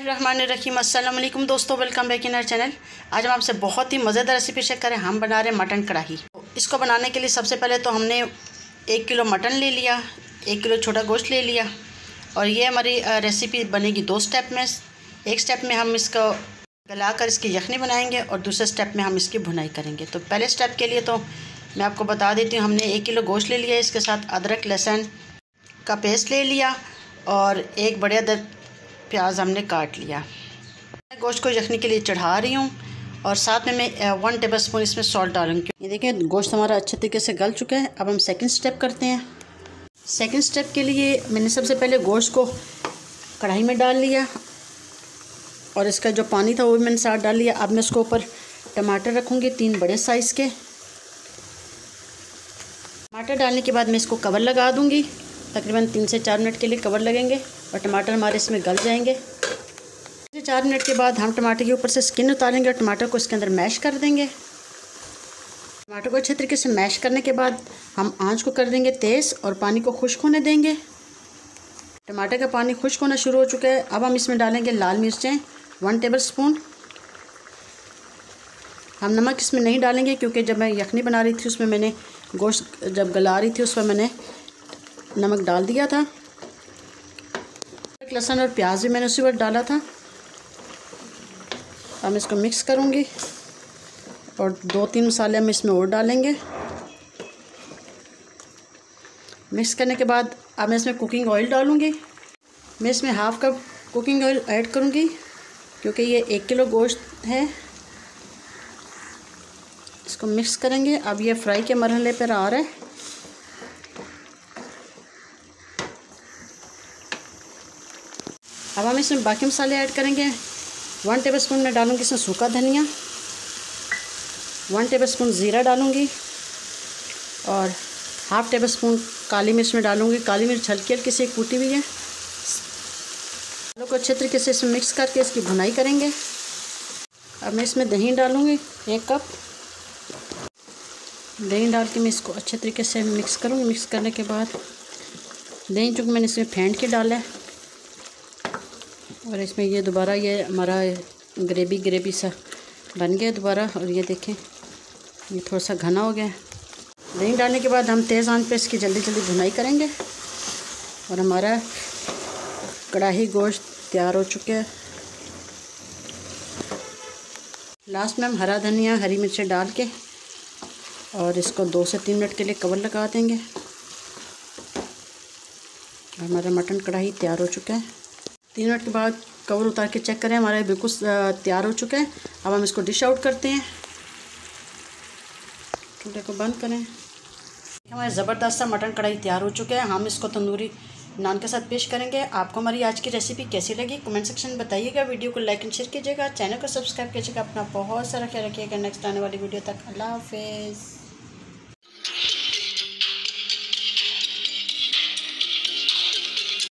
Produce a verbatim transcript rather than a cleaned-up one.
बिस्मिल्लाहिर्रहमानिर्रहीम। अस्सलाम वालेकुम दोस्तों, welcome back in our channel. आज हम आपसे बहुत ही मज़ेदार रेसिपी शेयर करें। हम बना रहे हैं मटन कढ़ाई। इसको बनाने के लिए सबसे पहले तो हमने एक किलो मटन ले लिया, एक किलो छोटा गोश्त ले लिया। और ये हमारी रेसिपी बनेगी दो स्टेप में। एक स्टेप में हम इसको गला कर इसकी यखनी बनाएंगे और दूसरे स्टेप में हम इसकी भुनाई करेंगे। तो पहले स्टेप के लिए तो मैं आपको बता देती हूँ, हमने एक किलो गोश्त ले लिया, इसके साथ अदरक लहसुन का पेस्ट ले लिया और एक बड़े अदर प्याज हमने काट लिया। मैं गोश्त को यखनी के लिए चढ़ा रही हूँ और साथ में मैं वन टेबल स्पून इसमें सॉल्ट डालूँगी। ये देखिए गोश्त हमारा अच्छे तरीके से गल चुका है। अब हम सेकंड स्टेप करते हैं। सेकंड स्टेप के लिए मैंने सबसे पहले गोश्त को कढ़ाई में डाल लिया और इसका जो पानी था वो भी मैंने साथ डाल लिया। अब मैं इसके ऊपर टमाटर रखूँगी, तीन बड़े साइज़ के। टमाटर डालने के बाद मैं इसको कवर लगा दूँगी। तकरीबन तीन से चार मिनट के लिए कवर लगेंगे और टमाटर हमारे इसमें गल जाएंगे। तीन से चार मिनट के बाद हम टमाटर के ऊपर से स्किन उतारेंगे और टमाटर को इसके अंदर मैश कर देंगे। टमाटर को अच्छे तरीके से मैश करने के बाद हम आंच को कर देंगे तेज़ और पानी को खुश्क होने देंगे। टमाटर का पानी खुश्क होना शुरू हो चुका है। अब हम इसमें डालेंगे लाल मिर्चें वन टेबल स्पून। हम नमक इसमें नहीं डालेंगे क्योंकि जब मैं यखनी बना रही थी उसमें मैंने गोश्त जब गला रही थी उसमें मैंने नमक डाल दिया था। लहसुन और प्याज भी मैंने उसी वक्त डाला था। अब मैं इसको मिक्स करूँगी और दो तीन मसाले हम इसमें और डालेंगे। मिक्स करने के बाद अब मैं इसमें कुकिंग ऑयल डालूँगी। मैं इसमें half cup cooking oil add करूँगी क्योंकि ये एक किलो गोश्त है। इसको मिक्स करेंगे। अब ये फ्राई के मरहले पर आ रहा है। अब हम इसमें बाकी मसाले ऐड करेंगे। वन टेबलस्पून मैं डालूँगी इसमें सूखा धनिया, वन टेबलस्पून ज़ीरा डालूँगी और हाफ़ टेबल स्पून काली मिर्च में डालूँगी। काली मिर्च हल्की हल्की से कूटी हुई है। आलू को अच्छे तरीके से इसमें मिक्स करके इसकी भुनाई करेंगे। अब मैं इसमें दही डालूँगी एक कप। दही डाल के मैं इसको अच्छे तरीके से मिक्स करूँगी। मिक्स करने के बाद दही चूँकि मैंने इसमें फेंट के डाला है और इसमें ये दोबारा ये हमारा ग्रेवी ग्रेवी सा बन गया दोबारा। और ये देखें ये थोड़ा सा घना हो गया। दही डालने के बाद हम तेज़ आंच पे इसकी जल्दी जल्दी भुनाई करेंगे और हमारा कढ़ाई गोश्त तैयार हो चुका है। लास्ट में हम हरा धनिया हरी मिर्चें डाल के और इसको दो से तीन मिनट के लिए कवर लगा देंगे। हमारा मटन कढ़ाई तैयार हो चुका है। तीन मिनट के बाद कवर उतार के चेक करें, हमारा बिल्कुल तैयार हो चुका है। अब हम इसको डिश आउट करते हैं। चूल्हे को बंद करें। हमारा ज़बरदस्त सा मटन कढ़ाई तैयार हो चुका है। हम इसको तंदूरी नान के साथ पेश करेंगे। आपको हमारी आज की रेसिपी कैसी लगी कमेंट सेक्शन में बताइएगा। वीडियो को लाइक एंड शेयर कीजिएगा, चैनल को सब्सक्राइब कीजिएगा। अपना बहुत सारा ख्याल रखिएगा। नेक्स्ट आने वाली वीडियो तक अल्लाह हाफिज़।